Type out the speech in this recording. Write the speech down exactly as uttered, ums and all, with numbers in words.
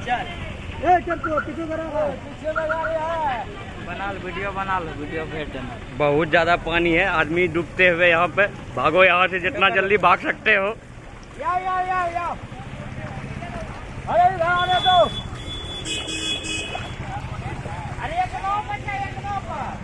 बना लो वीडियो, बना लो वीडियो भेज देना। बहुत ज्यादा पानी है, आदमी डूबते हुए यहाँ पे। भागो यहाँ से जितना जल्दी भाग सकते हो। या, या, या, या। अरे अरे तो अरे एक नौ बच्चा, एक नौ पर